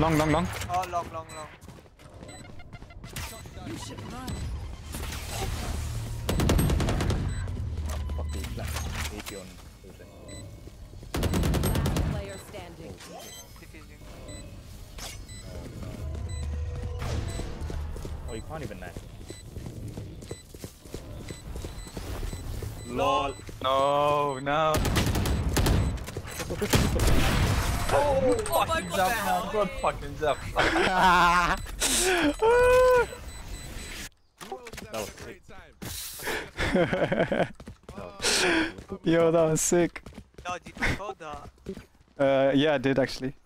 Long. Oh, long. You should run. Fuck you, flat. 80 on Tuesday. Last player standing. Diffusing. Oh, you can't even knife. LOL. No. Oh my God, god, good fucking jump. That was sick. Yo, that was sick. No, did you call that? Yeah, I did actually.